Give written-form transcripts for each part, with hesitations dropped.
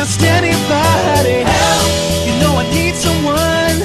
trust anybody. Help, you know I need someone.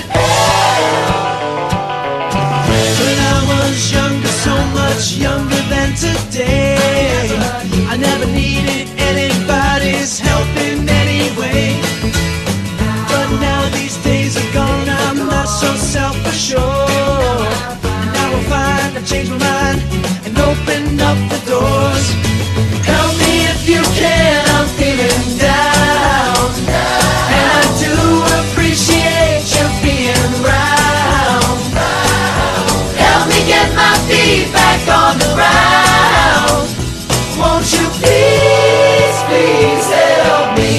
When I was younger, so much younger than today, I never needed anybody's help in any way. But now these days are gone, I'm not so self-assured. And now I find I've changed my mind and opened up the doors. Help me if you can, I'm feeling down. And I do appreciate you being round. Help me get my feet back on the ground. Won't you please, please help me?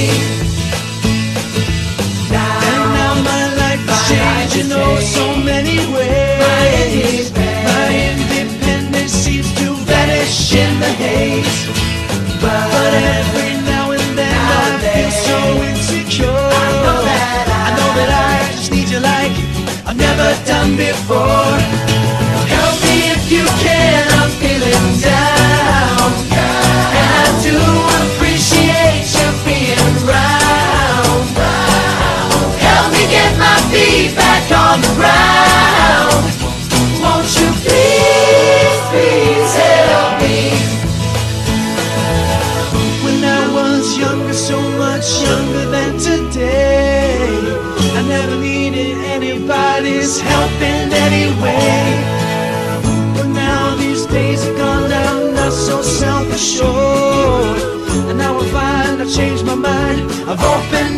And now my life is changing, oh, so many ways. My independence seems to vanish in the haze. But every now and then I feel so insecure. I know that I just need you like I've never done before. Help me if you can, I'm feeling down. And I do appreciate you being round. Help me get my feet back on the ground. Won't you please, please help me? When I was younger, so much younger than today, I never needed anybody's help in any way. But now these days are gone, I'm not so self-assured. And now I find I've changed my mind, I've opened